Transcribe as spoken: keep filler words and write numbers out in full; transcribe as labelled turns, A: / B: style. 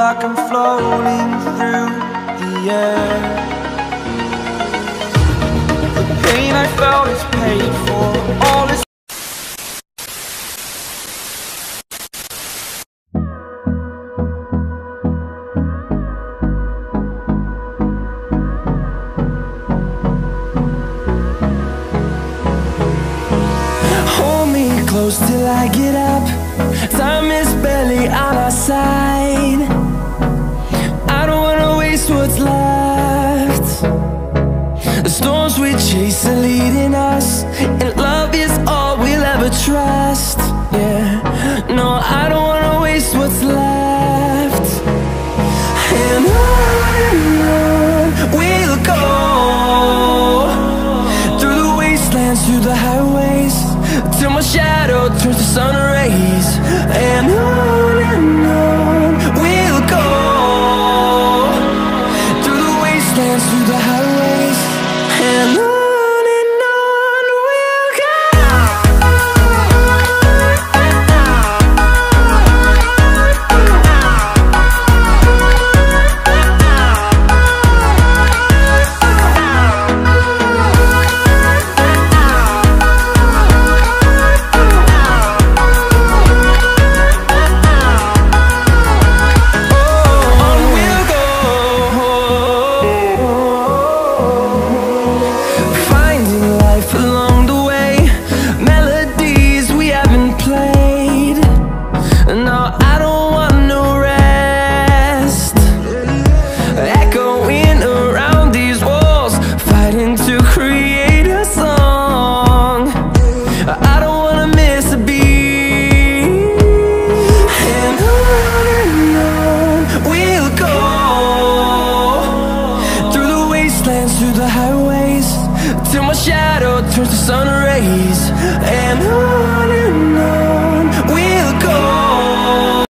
A: like I'm floating through the air. The pain I felt is paid for. All is close till I get up. Time is barely on our side. I don't wanna waste what's left. The storms we chase are leading us, and love is all we'll ever trust. Yeah, no, I don't wanna waste what's left. And on and on we'll go, through the wastelands, through the highways, till my shadow turns to sun rays. And on and on we'll go, through the wastelands, through the highways, and on. Through the highways, till my shadow turns to sun rays. And on and on